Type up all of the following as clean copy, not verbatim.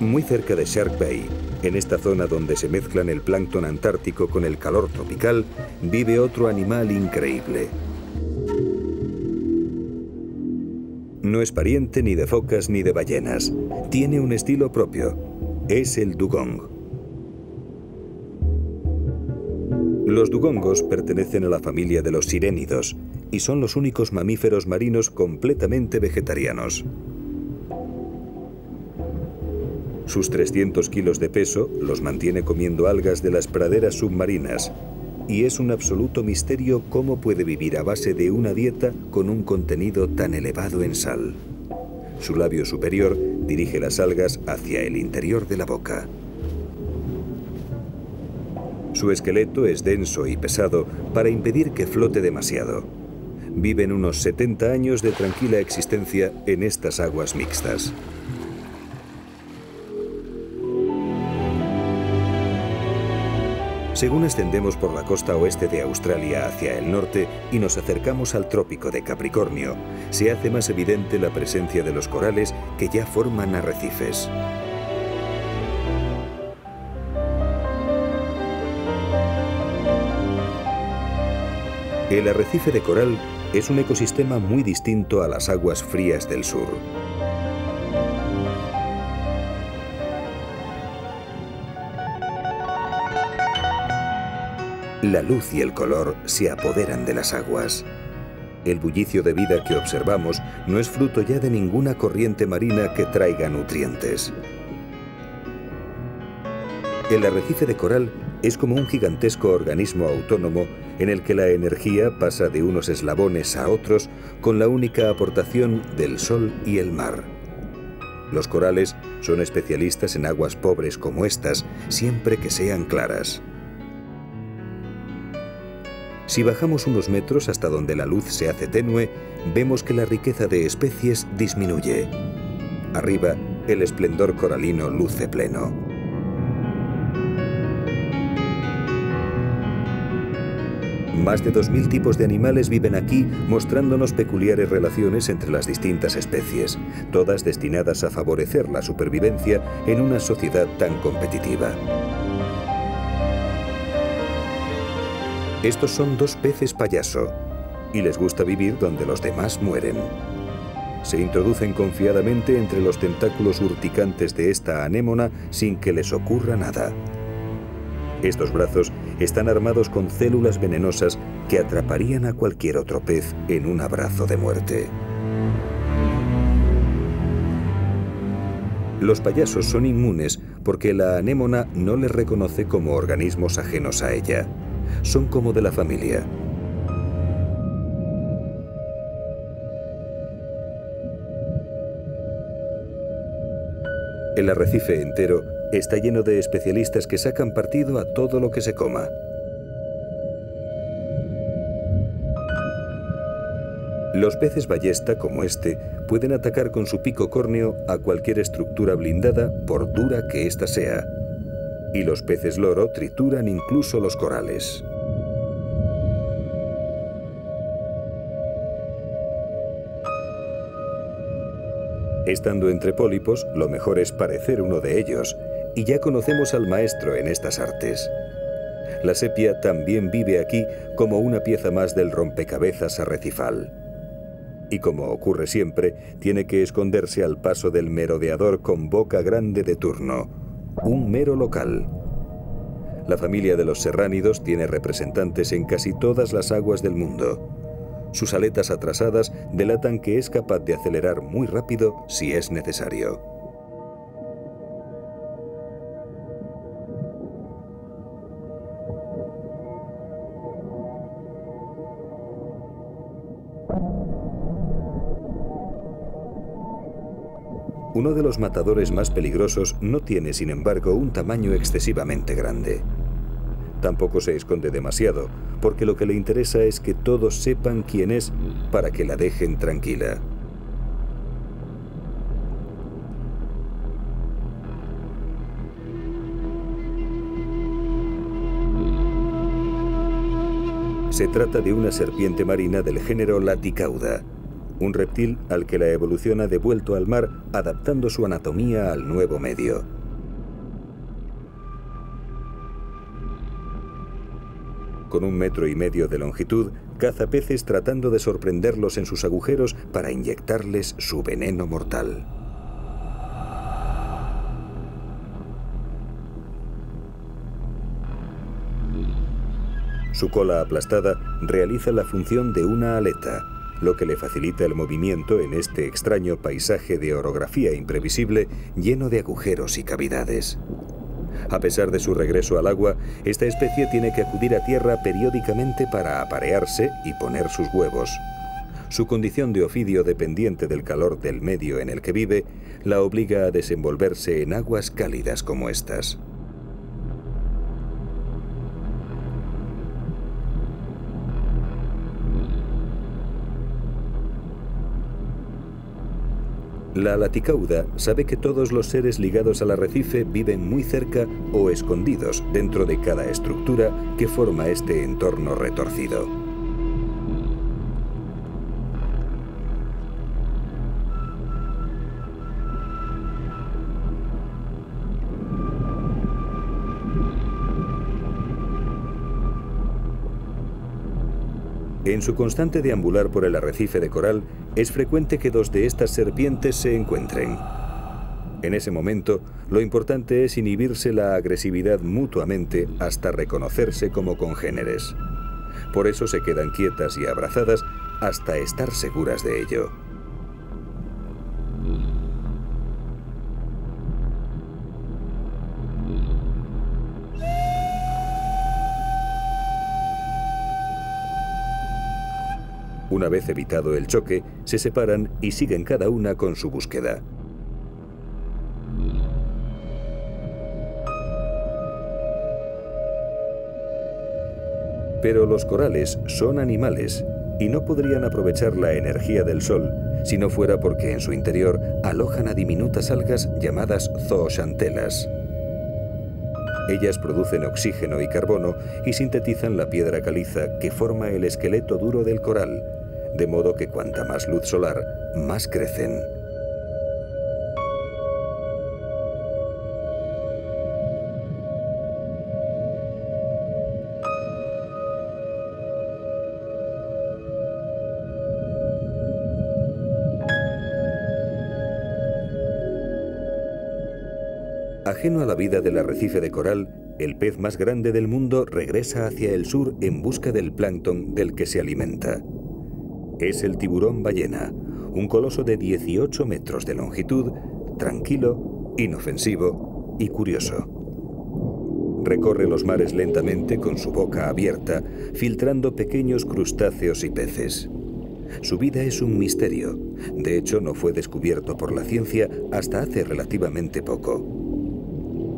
Muy cerca de Shark Bay, en esta zona donde se mezclan el plancton antártico con el calor tropical, vive otro animal increíble. No es pariente ni de focas ni de ballenas. Tiene un estilo propio. Es el dugong. Los dugongos pertenecen a la familia de los sirénidos y son los únicos mamíferos marinos completamente vegetarianos. Sus 300 kilos de peso los mantiene comiendo algas de las praderas submarinas, y es un absoluto misterio cómo puede vivir a base de una dieta con un contenido tan elevado en sal. Su labio superior dirige las algas hacia el interior de la boca. Su esqueleto es denso y pesado para impedir que flote demasiado. Viven unos 70 años de tranquila existencia en estas aguas mixtas. Según ascendemos por la costa oeste de Australia hacia el norte y nos acercamos al trópico de Capricornio, se hace más evidente la presencia de los corales que ya forman arrecifes. El arrecife de coral es un ecosistema muy distinto a las aguas frías del sur. La luz y el color se apoderan de las aguas. El bullicio de vida que observamos no es fruto ya de ninguna corriente marina que traiga nutrientes. El arrecife de coral es como un gigantesco organismo autónomo en el que la energía pasa de unos eslabones a otros con la única aportación del sol y el mar. Los corales son especialistas en aguas pobres como estas, siempre que sean claras. Si bajamos unos metros hasta donde la luz se hace tenue, vemos que la riqueza de especies disminuye. Arriba, el esplendor coralino luce pleno. Más de 2000 tipos de animales viven aquí, mostrándonos peculiares relaciones entre las distintas especies, todas destinadas a favorecer la supervivencia en una sociedad tan competitiva. Estos son dos peces payaso, y les gusta vivir donde los demás mueren. Se introducen confiadamente entre los tentáculos urticantes de esta anémona sin que les ocurra nada. Estos brazos están armados con células venenosas que atraparían a cualquier otro pez en un abrazo de muerte. Los payasos son inmunes porque la anémona no les reconoce como organismos ajenos a ella. Son como de la familia. El arrecife entero está lleno de especialistas que sacan partido a todo lo que se coma. Los peces ballesta, como este, pueden atacar con su pico córneo a cualquier estructura blindada, por dura que ésta sea. Y los peces loro trituran incluso los corales. Estando entre pólipos, lo mejor es parecer uno de ellos, y ya conocemos al maestro en estas artes. La sepia también vive aquí como una pieza más del rompecabezas arrecifal. Y como ocurre siempre, tiene que esconderse al paso del merodeador con boca grande de turno, un mero local. La familia de los serránidos tiene representantes en casi todas las aguas del mundo. Sus aletas atrasadas delatan que es capaz de acelerar muy rápido si es necesario. Uno de los matadores más peligrosos no tiene, sin embargo, un tamaño excesivamente grande. Tampoco se esconde demasiado, porque lo que le interesa es que todos sepan quién es para que la dejen tranquila. Se trata de una serpiente marina del género Laticauda, un reptil al que la evolución ha devuelto al mar, adaptando su anatomía al nuevo medio. Con 1,5 metros de longitud, caza peces tratando de sorprenderlos en sus agujeros para inyectarles su veneno mortal. Su cola aplastada realiza la función de una aleta, lo que le facilita el movimiento en este extraño paisaje de orografía imprevisible lleno de agujeros y cavidades. A pesar de su regreso al agua, esta especie tiene que acudir a tierra periódicamente para aparearse y poner sus huevos. Su condición de ofidio dependiente del calor del medio en el que vive la obliga a desenvolverse en aguas cálidas como estas. La laticauda sabe que todos los seres ligados al arrecife viven muy cerca o escondidos dentro de cada estructura que forma este entorno retorcido. En su constante deambular por el arrecife de coral, es frecuente que 2 de estas serpientes se encuentren. En ese momento, lo importante es inhibirse la agresividad mutuamente hasta reconocerse como congéneres. Por eso se quedan quietas y abrazadas hasta estar seguras de ello. Una vez evitado el choque, se separan y siguen cada una con su búsqueda. Pero los corales son animales y no podrían aprovechar la energía del sol si no fuera porque en su interior alojan a diminutas algas llamadas zooxantelas. Ellas producen oxígeno y carbono y sintetizan la piedra caliza que forma el esqueleto duro del coral, de modo que cuanta más luz solar, más crecen. Ajeno a la vida del arrecife de coral, el pez más grande del mundo regresa hacia el sur en busca del plancton del que se alimenta. Es el tiburón ballena, un coloso de 18 metros de longitud, tranquilo, inofensivo y curioso. Recorre los mares lentamente con su boca abierta, filtrando pequeños crustáceos y peces. Su vida es un misterio. De hecho, no fue descubierto por la ciencia hasta hace relativamente poco.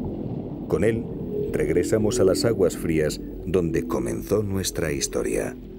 Con él, regresamos a las aguas frías donde comenzó nuestra historia.